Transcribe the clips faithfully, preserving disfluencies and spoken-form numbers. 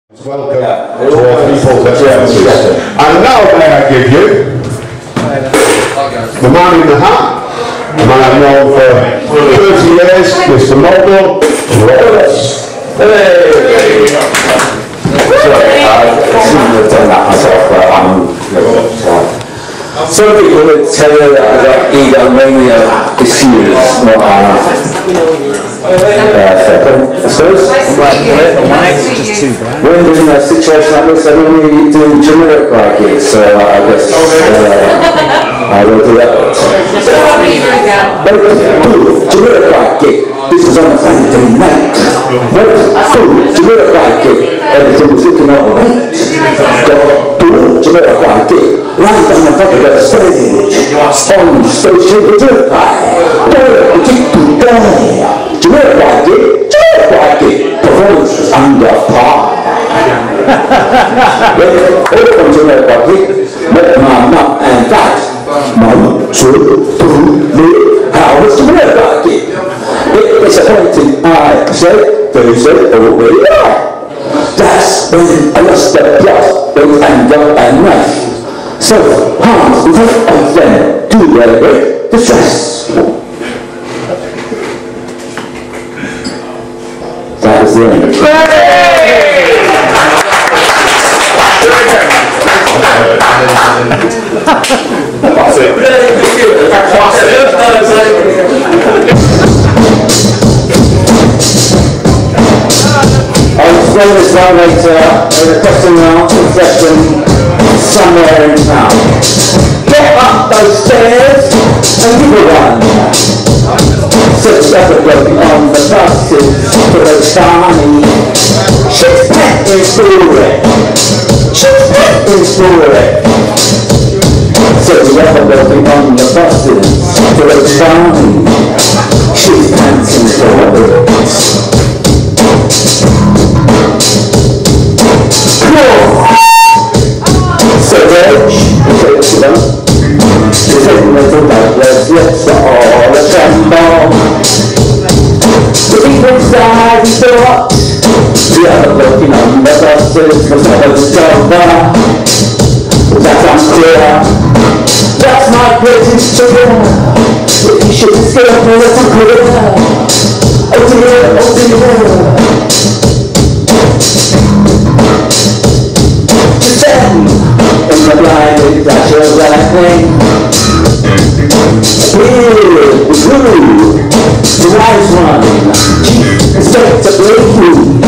Welcome yeah. to all people's attendances. And now may I give you the man in the hat, the man I've known for thirty years, Mister Model Roberts. Hey! Sorry, I shouldn't have done that myself, but I'm uh, some people would tell you that I've got egomania issues, not uh, I suppose. When in a situation like this, I normally do Jamiroquai gigs, so uh, I guess uh, I will do that. But Jamiroquai gig, this is on a Saturday night. What food, Jamiroquai gig, everything was looking all right. The Jamiroquai gig, right on the top of the stage, on station Jamiroquai. Don't keep to die. Jamiroquai gig, Jamiroquai gig, performance under par. All from Jamiroquai gig, met my mum and dad. Mum, two, two, three, how was Jamiroquai gig? It disappointing, I said, they said, oh, we are. That's when I lost the plot, both anger and knife. So, harms both of them do their great distress. That was the end. That's it. I was going this one later, requesting an answer session somewhere in town. Get up those stairs and give a run. Such as a bloke on the buses for the Barney. She's petting for it. She's petting for it. Such as a bloke on the buses for the Barney. She's panting for it. So rich, so them. The same little doubtless lips are all a tremble. The people inside and so hot. The other looking on the buses was never discover. That's unclear. That's my greatest trigger. If you should escape me, that's unclear. Oh dear, oh dear. In the blind flash of lightning, weird, the blue, the wise one, chief inspector Blakey.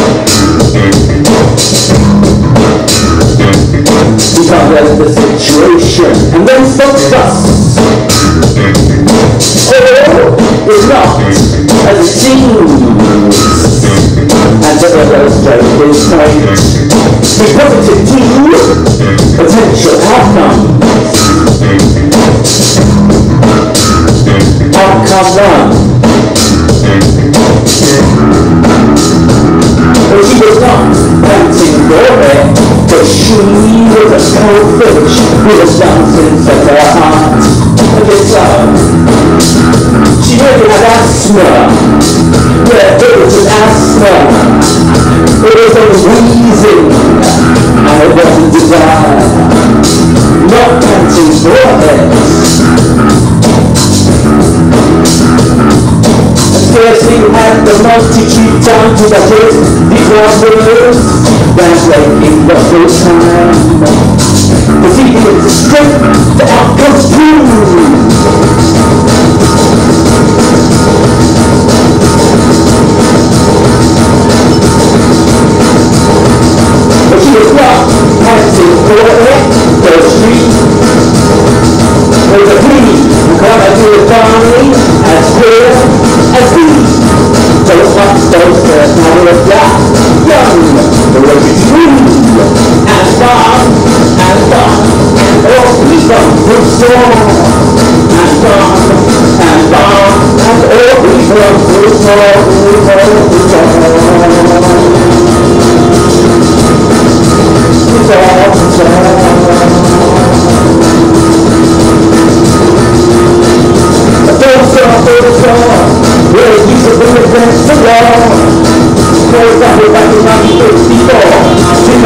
He covers the situation and then stops us. Oh, it's not as it seems. And to illustrate his point, be positive to potential outcome. Outcome one. But she was not panting for it, but she was a cold fish who was dancing for her heart. And it's so. She really had asthma. Yeah, it was an asthma. It was a wheezing, and it wasn't desire. Not panting for it. At first he had the multitude down to the hit. These were words, that's waking the full time. But he did the strength, the outcomes prove. But she was not panting for it, the street. There's a plea who come to the family as clear as we. Those ones, those first now of that young, the way it's free, and far, and far, and all people who saw, and far, and far, and all people who saw, who saw, who saw, who saw, who saw. Those are those are where you should be against the wall. Those are the back of my fifty-four.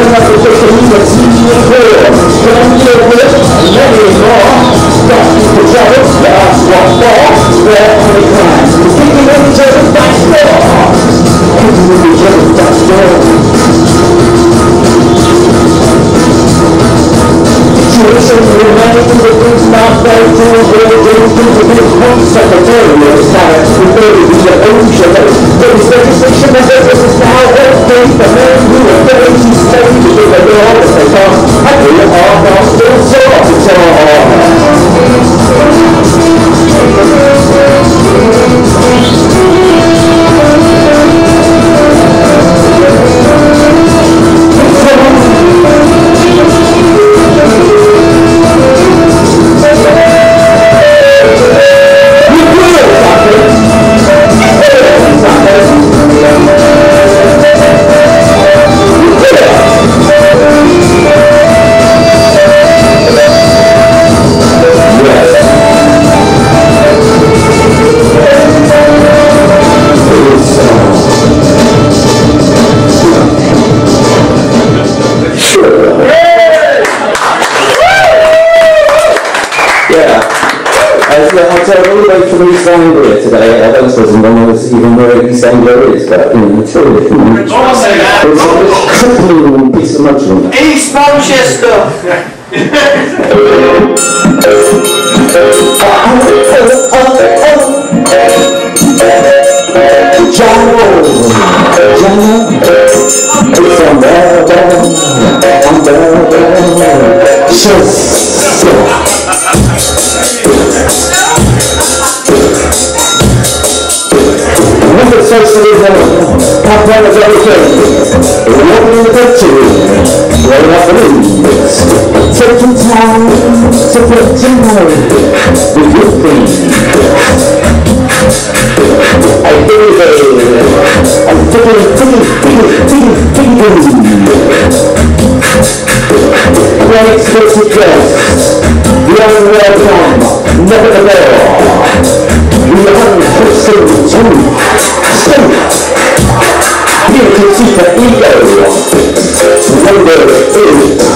I'll tell everybody from East Anglia today. I don't suppose anyone knows even where East Anglia is, but you know, it's really cool. It's a crippling piece of mushroom. East Manchester! Jano, Jano, it's a murder, a murder, just Remember socialism, capital is everything. It's not in the victory, rolling up the leaves. Taking time to put together the good things. I think it I'm thinking, thinking, thinking, thinking, thinking. One explicit guest, the unwelcome, never the law. We are unfixing too. State. Here to keep the ego. Number eight.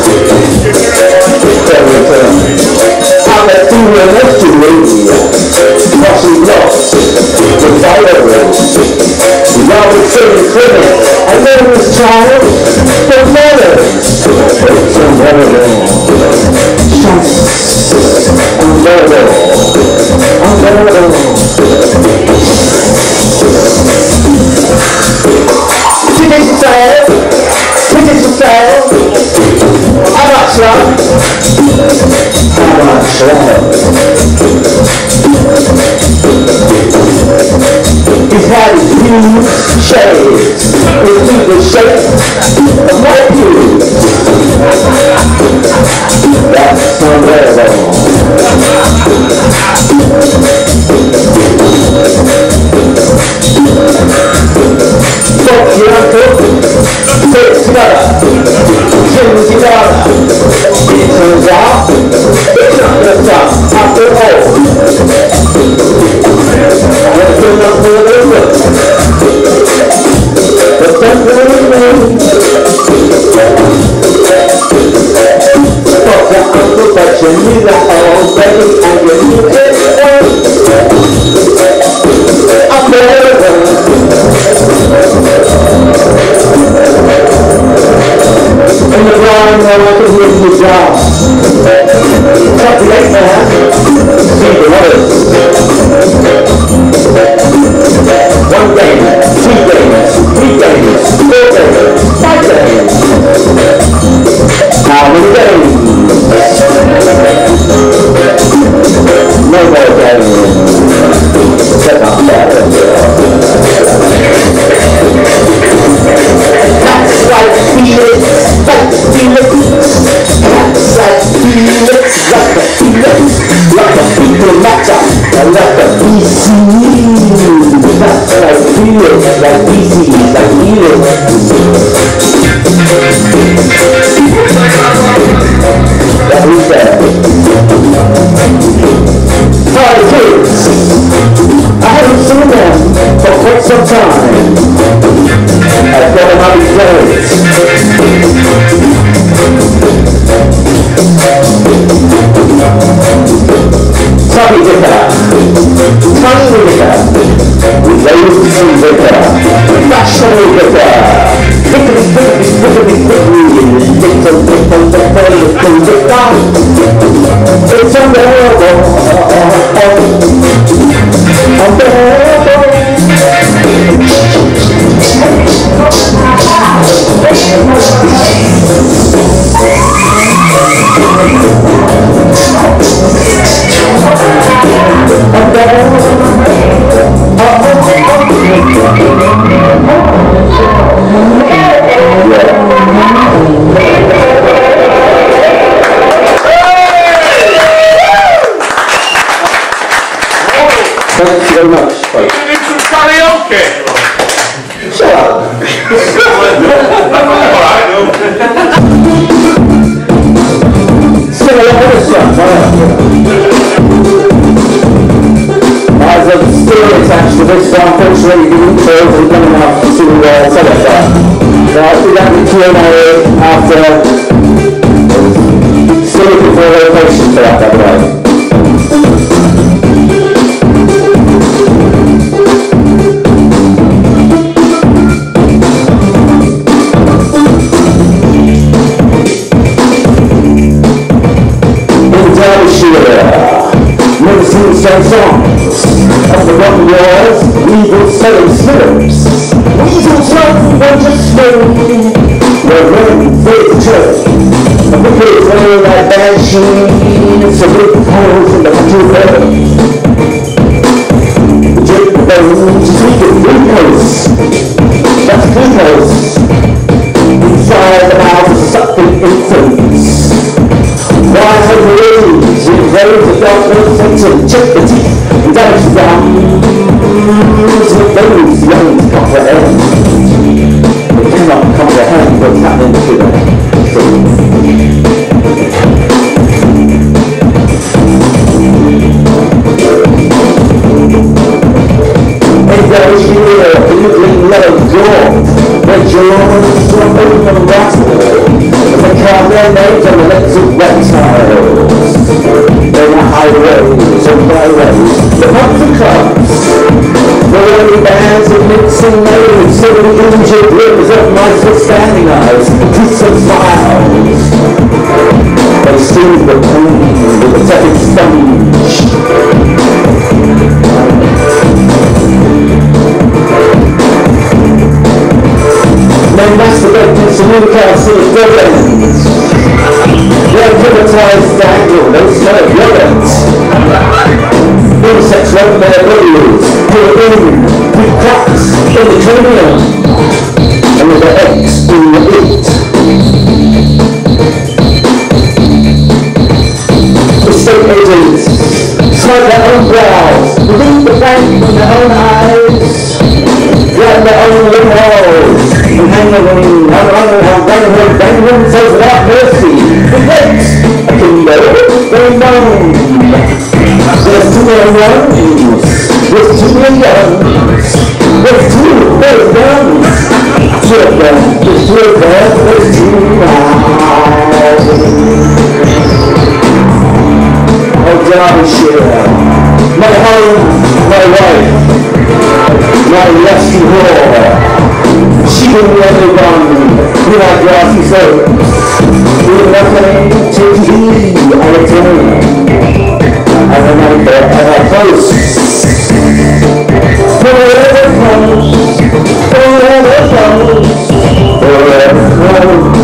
I'm a female mystery. Crossing lost. The violence. Now it's saying clear. I know this child. The mother. It's unbearable. Chance. Unbearable. Unbearable. Tickets for sale. Tickets for sale. How much, love? How much, love? He's had his huge shades. His in the shape of my pews. That's unbearable. Fuck your uncle. Say it together. Sing together. It turns out it's not the top after all. Let's turn up for the look. But don't worry, man. Fuck your uncle, but you need that already, and you need it all. I'm better. In the ground, I want to hear your job. Talk to eight man. See the others. One game, two games, three games, four games, five games. How many games? No more games. Set up that. That's right, Felix. That's Felix. That's right, Felix. Like the Felix. Like the people matter. Like the B C. That's right, Felix. Like B C. Like Felix. That we said. Hi, kids. I haven't seen them for quite some time. I've got them out of place. Tommy Vicker. Tommy Vicker. Lazy Vicker. National Vicker. Vickery, vickery, vickery, vickery. Little, little, little, little Vicker. It's unbearable. Unbearable. Thank you very much. You can do some karaoke. Shut up. Alright, no. Sing along with us, son. As a still attached to this, unfortunately, the intros are coming up to uh, sell it there. So I'll do that with Q and A after. Still looking for a location for that, by the way. sang songs of the rock wars, weasels selling slippers. Weasels run when you're slow, they're running for the church. The wicked wearing that bad shoes, so big holes in the computer. The drip bones, sweet glucose, that's glucose. Inside the mouth of sucking infants. Wise and ways, with rows of darkness, and to check the teeth, and damage the gums with those young to comprehend. They cannot comprehend what's happening to them. And there is here, the nibbling yellow door, where jaws from open and rattle. They carve their names on the legs of reptiles. They're the highways and byways, the pubs and clubs. The lonely bands of mixing names, so many injured limbs of mice with standing eyes, peace and smiles. They soothe the pain with a tepid sponge. They masturbate in saloon castles, dead ends. Their privatized dangle, they serve rodents. Insects run their bodies, pull in, with cracks in the cranium, and with their eggs in the eat. Estate agents smoke their own brows, leave the bank from their own eyes, grab their own limb and hang the wing, and run and bang them, bang themselves without mercy. The legs, a kimbo, very known. There's too many ones, there's too many guns, there's too many guns. Two of them, there's two of them, there's two now. Oh, Derbyshire, my home, my wife, my lusty whore. She didn't let me run with our grassy slopes, with nothing to eat on its own. I remember at our close, forever close, forever close, forever close.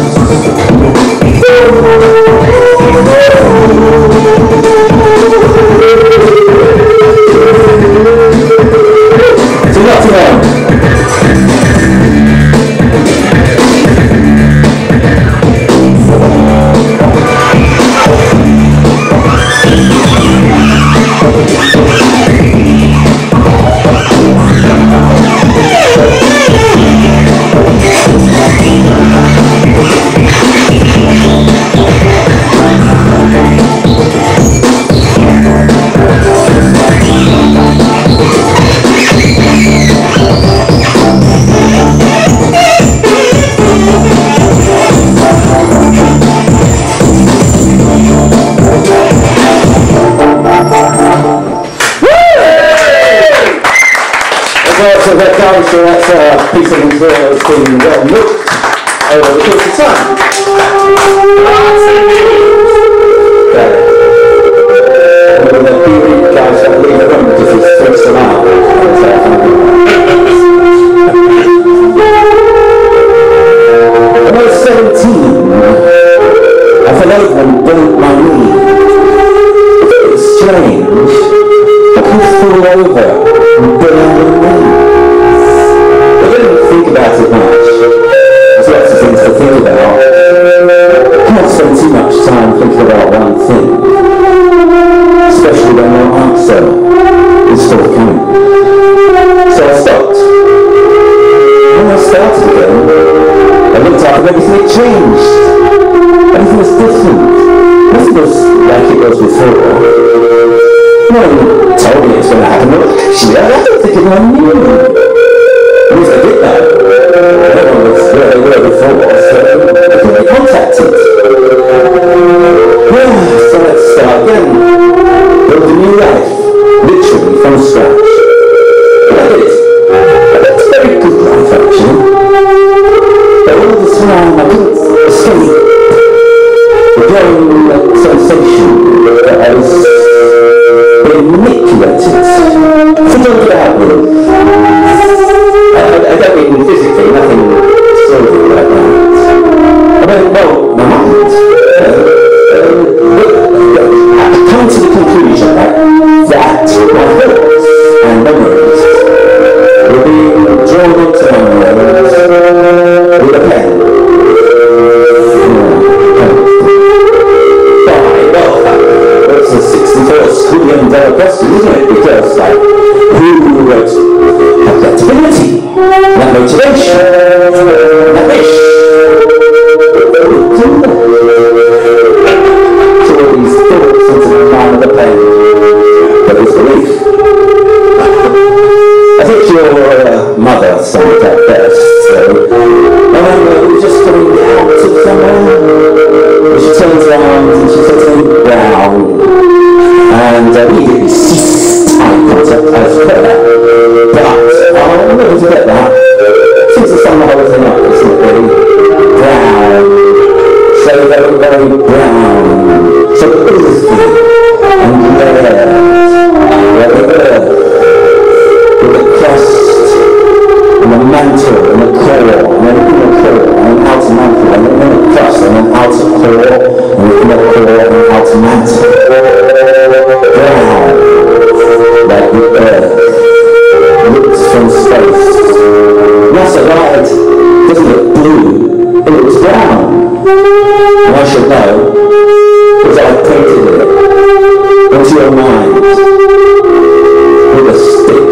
So not too long. So that comes, so that's a piece of material that's been well looked over the course of time. Okay. One of the P V guys got to leave the room because he's stressed them out. When I was seventeen, I fell over and broke my knee. It was strange. I could fall over and burn my knee. I didn't think about it much. There's lots of things to think about. I can't spend too much time thinking about one thing, especially when no answer is forthcoming. So I stopped. When I started again, I looked up and everything had changed. Everything was different. Nothing was like it was before. No one told me it was going to happen. Well, actually, I don't think anyone knew. At least I did know. No one was where they were before, so I couldn't be contacted. Yeah, so let's start again. Build a new life, literally from scratch. And I did. And that's a very good life, actually. But all the time, I couldn't escape the growing sensation that I was being manipulated evacuated. Forget about me. I, I don't mean physically, nothing silly like that. I mean, well, my mind. Uh, uh, I've come to the conclusion that, that my thoughts and memories will be drawn onto my memories with a pen. It's a sixty-four trillion dollar question, isn't it? Because, like, who wrote that creativity, that motivation, that wish? To all these thoughts into the man of the pen, but it's belief. I think your uh, mother summed it up best, so I remember we were just coming out of somewhere. She turns around and she says to me, "Brown." And uh, we didn't cease eye contact as per that. But I'm willing to get that. Since the sun the whole thing up, isn't it really? Brown. So very, very brown. So earthy and rare. Where the earth, with the crust, and the mantle, and the core, and then in the core, and then outer mantle, and then in the crust, and then outer core, and then in the core, and outer mantle. Brown, like the earth, looks from space. NASA lied, doesn't look blue, it looks brown. And I should know, because I painted it into your mind with a stick.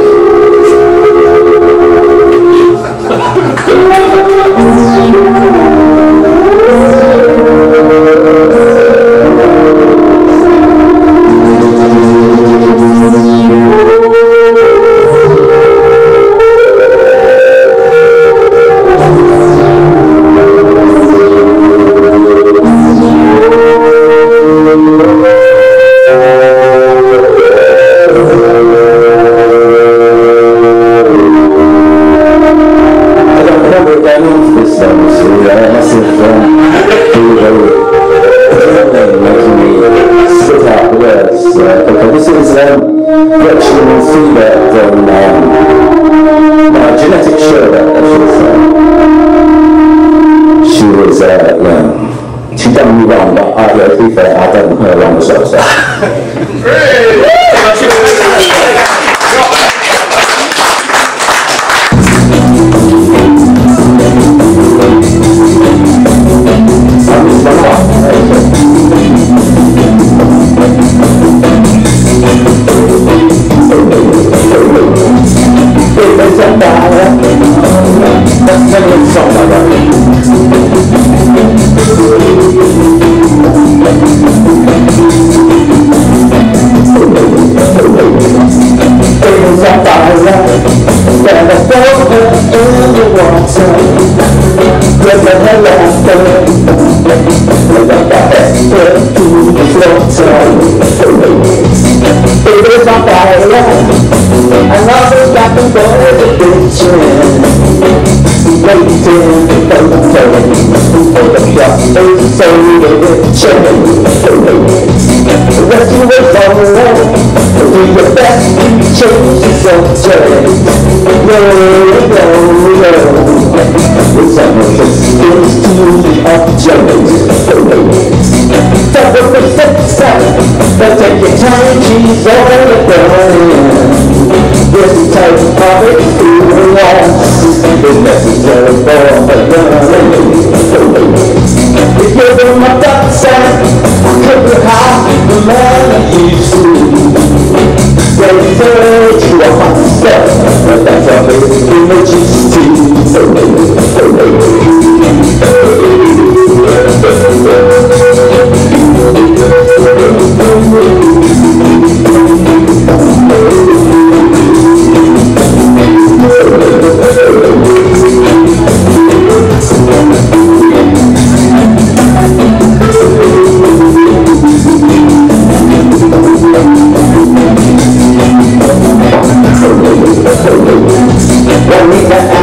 When we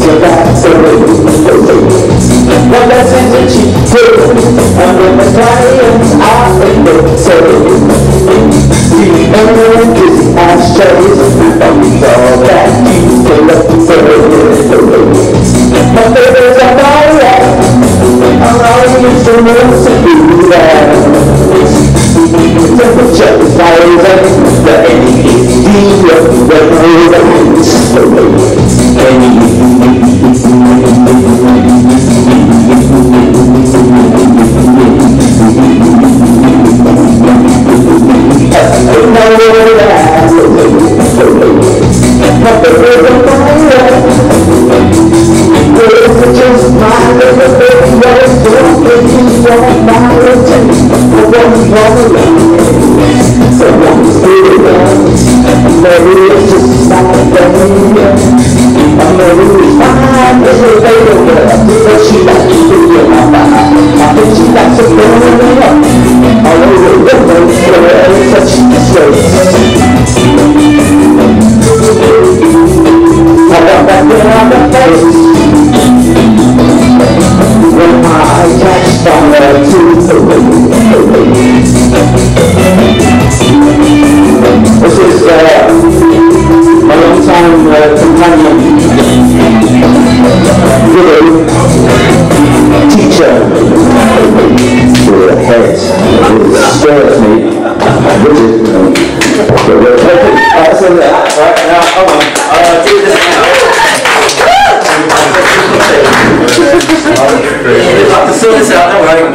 your back, so what lessons did you take? And when the clients are in the city, remember this ashtrays, but we all that you fill up the my baby's on my way, I'm always the most to do that. Temperature is rising, the enemy is deep, the road is slow. Just my little baby, you're still getting your mileage. Someone's wrong, someone's really wrong. Maybe it's just not a baby. Maybe it's fine, little baby, but she likes to do your mama. I think she likes to go in the up. All over the window, where such a straight. How about that girl on the face? When my eye catch fire to the this is uh, a long time uh, companion, guru, teacher, with a head that stirs me, rigid. Alright, so that, right now, come on, uh, do this now. I have to sort this out, don't worry.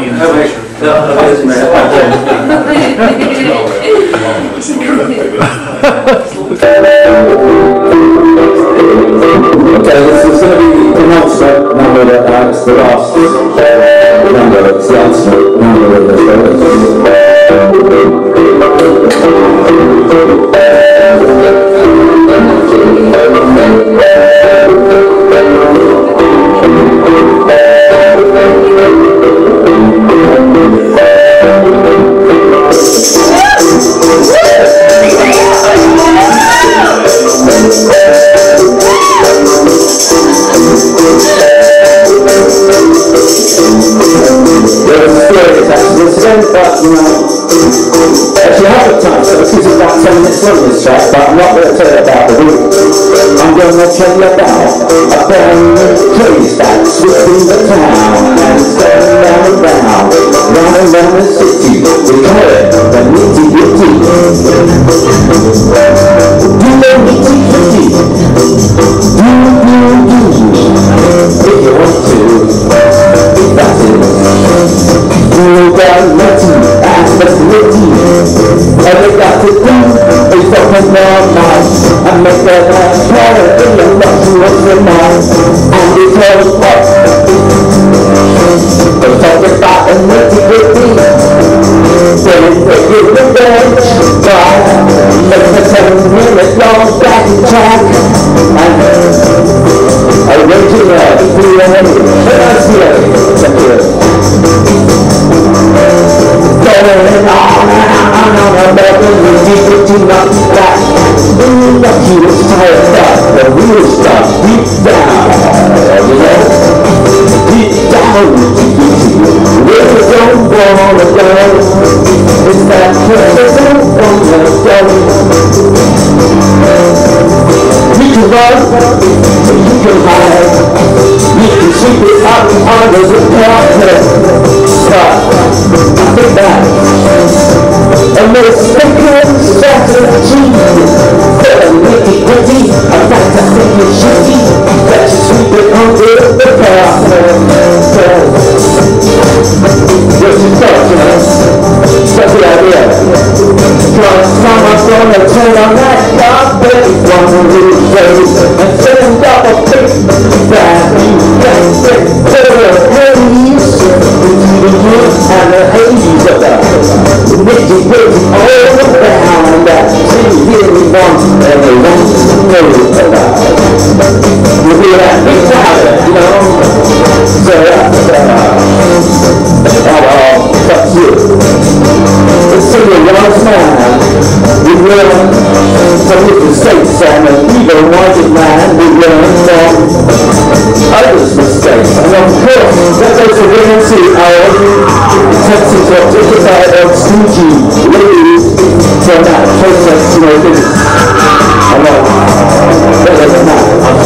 Okay, this is going to be the penultimate number that uh, it's the last uh, number, it's the ultimate number of the show. But, you know, actually I have time, so this is about ten minutes long this track, but I'm not going to tell you about the route. I'm going to tell you about a brand new place that's sweeping the town and it's going round and round, round and round the city. We call it the nitty gritty. Do the nitty gritty. Do, do, do. If you want to, that's it. Do the nitty and the gritty. All they got to do is open their mouth and make their life better in the much of the mouth. And it's all up. They talk about the nitty gritty. Then they give the bench drive. Make the seven minute long backing track. And original, the enemy, and I see it. Thank you. Going on and on and on about the nitty-gritty not that. The key was tired up, the wheel stuff deep down, you know, deep down nitty-gritty. Where we don't wanna go, it's that place we don't wanna go. We can run, you can hide, you can sweep it up under the carpet. But I think that a mistaken strategy for a nitty-gritty, a fantastic and shitty, that you sweep it under the carpet. What's your thought, you know? That's the idea. Cause someone's gonna turn on that carpet one little place and send up a pic that you can get to the haze, into the youth and the haze of the nitty-gritty all around that you really want and they want to know about. You hear that? Think about it, you know? So that's uh, oh, fuck you. Let's see the wise man. We learn from his mistakes and an evil-minded man. We learn from Texas or just out of stingy ladies for that process, you know, this. I know. That was not.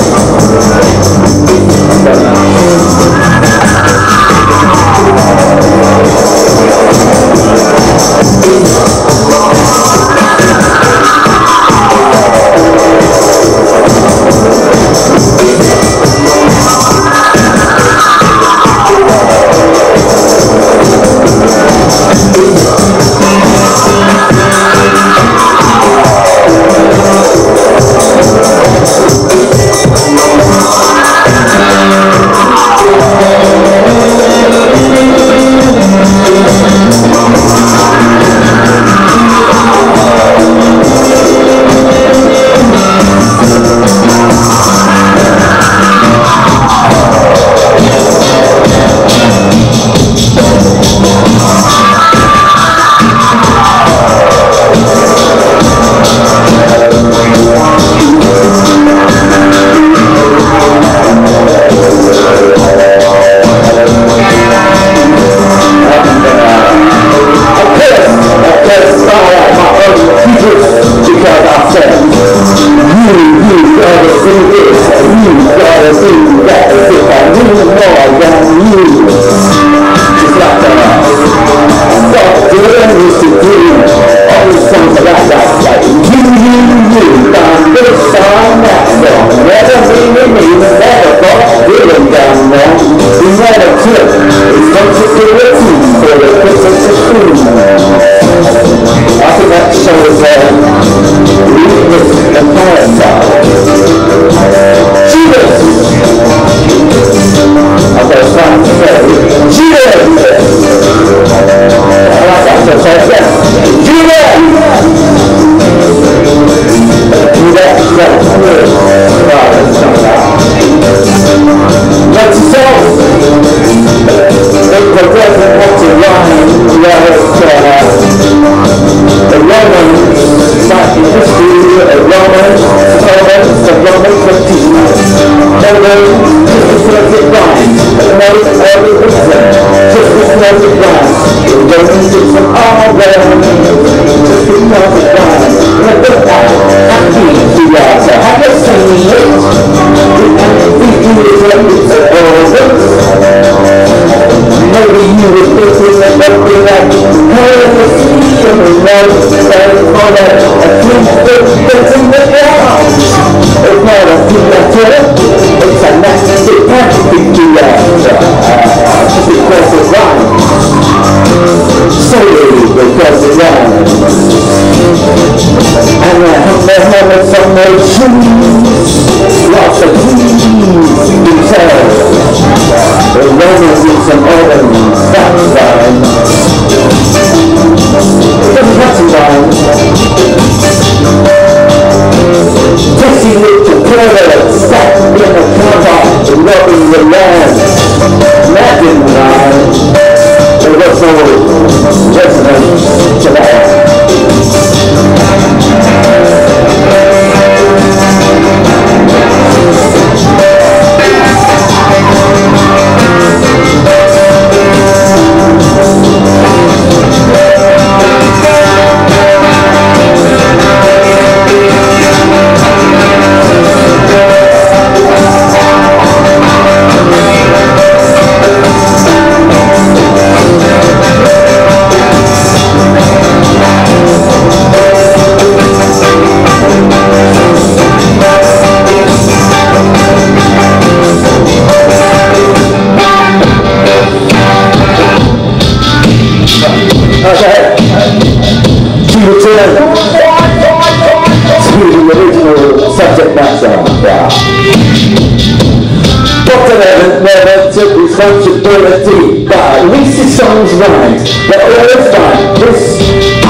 Responsibility, but at least the song's right. But all the time, this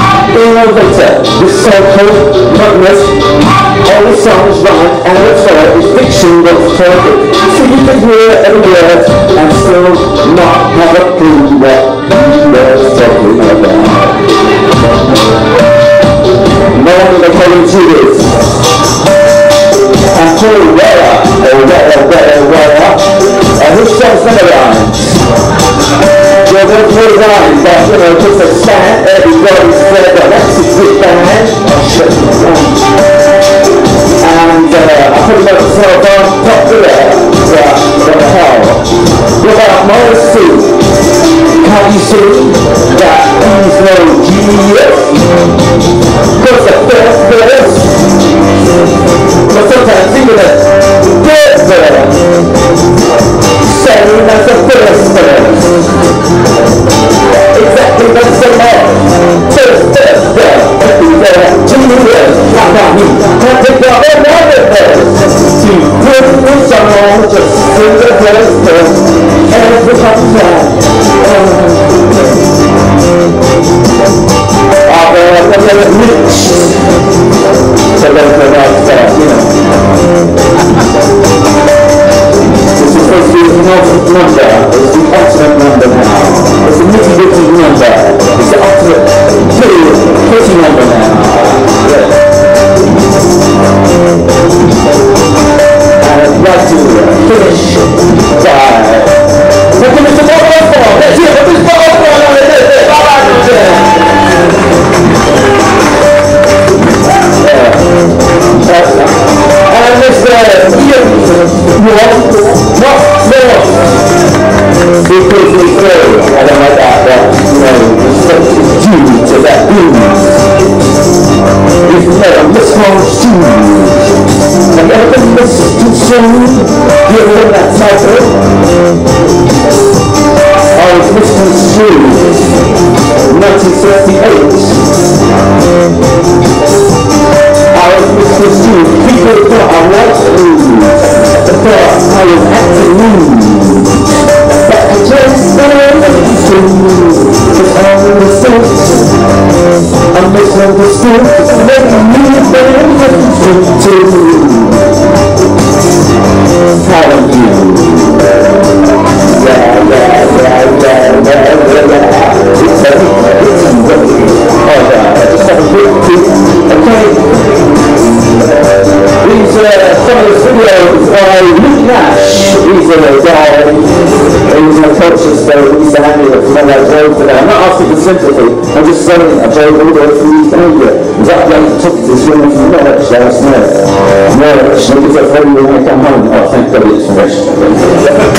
innovator, this so-called modernist, all the songs right, and the third is fiction that's perfect. So you can hear every word and still not have a clue what they're talking about. No wonder they call him Judas. And Paul Weller, or Weller, Weller, Weller, and his songs never rhymes. Joe don't play around, but you know, just a stand, everybody's spread out, that's a good band. And uh, I put myself on top of that, but what the hell? What about Morrissey? Can't you see that he's no genius? Cause the first verse, but sometimes even the third verse, same as the first verse. Exactly the same. First verse, there, everywhere, genius, like that me. Can't take the whole other verse. To put in someone, just sing the first verse, every time. Oh, they're a little rich. So they're about that, you know. This is supposed to be an ultimate number. It's the ultimate number now. It's a nitty-gritty number. It's the ultimate pretty, pretty number now. Yeah. And I'd like to finish by looking at the bottle of four. Let's hear what this bottle of four is. And Mister Ian North, not North, because we say, I don't like that, that, you know, due to that boom. We've never misconstrued. Have you ever been misconstrued? Do you ever heard that title? I was misconstrued in nineteen sixty-eight. I was misconstrued. People thought I was rude. They thought I was acting rude. But I just don't understand. It's all in the sense. I'm misunderstood. Making me very misconstrued. How are you? Yeah, yeah, yeah, yeah, yeah, yeah, yeah. It's a, it's a, oh God, I just have a quick tip. Okay. These, uh, some of the videos by Luke Nash. He's a guy, he's a culture state, he's a handy of some of that joke today. I'm not asking for sympathy, I'm just saying a joke all the way from East Anglia. He's up there, he took this woman from Norwich last night. Norwich, look at that for you when I come home. Oh, thank God it's fresh.